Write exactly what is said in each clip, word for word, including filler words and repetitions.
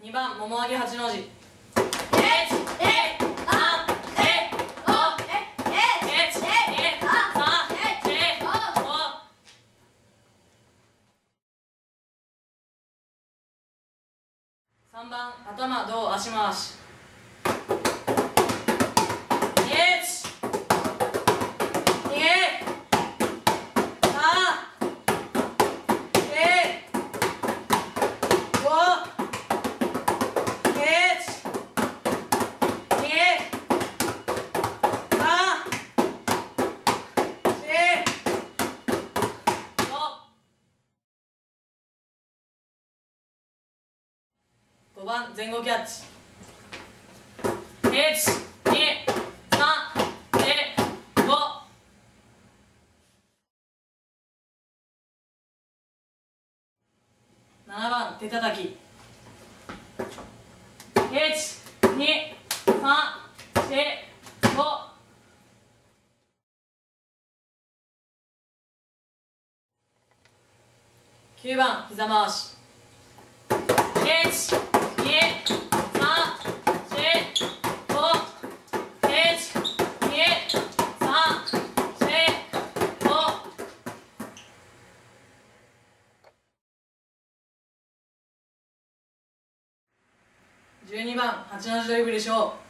にばんもも上げ八の字。さんばん頭胴足回し。ごばん前後キャッチ。いち、に、さん、よん、ご。ななばん手叩き。いち、に、さん、よん、ご。きゅうばん膝回し。いち、に、さん、よん、ご。いち、に、さん、よん、ご。じゅうにばん八の字ドリブルしよう。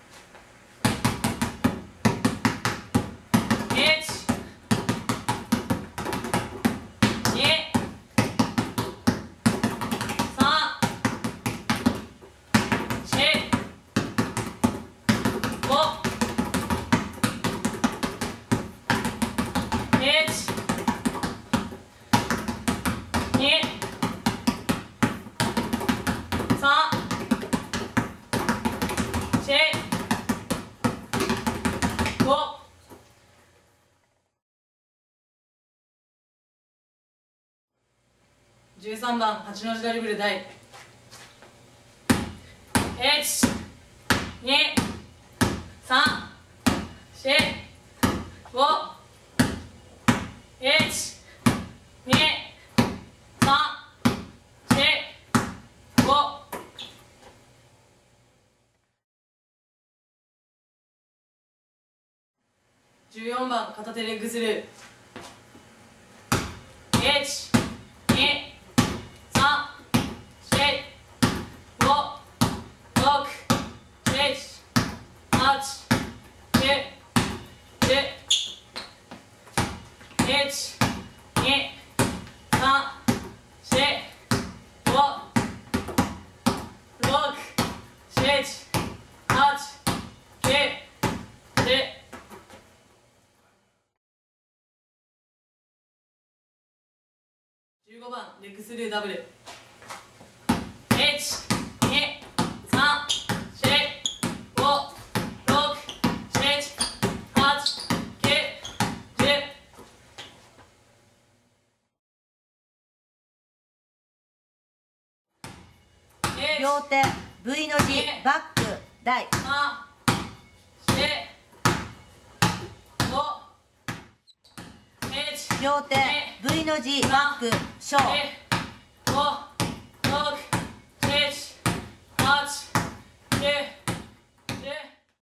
じゅうさんばん八の字ドリブル台。いち、に、さん、よん、ご。いち、に、さん、よん、ご。じゅうよんばん片手レッグスルー。いち、に、さん、よん、ご、ろく、なな、はち、きゅう、じゅう。いち、に、さん、よん、ご、ろく、なな、はち、きゅう、じゅう。じゅうごばんレッグスルーダブル。いち、に、さん、よん、ご、ろく、なな、はち、きゅう、じゅう。 両手 V の字バック台。 さん、よん、ご、いち、 両手 V の字バック小。 ご、ろく、なな、はち、きゅう。